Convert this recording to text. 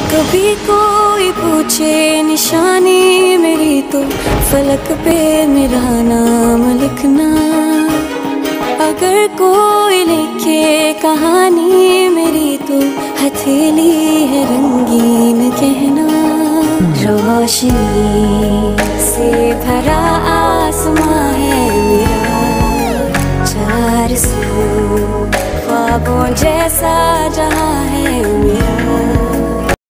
कभी कोई पूछे निशानी मेरी तो फलक पे मेरा नाम लिखना। अगर कोई लिखे कहानी मेरी तो हथेली है रंगीन कहना। रोशनी से भरा आसमां है मेरा, चार सौ ख्वाबों जैसा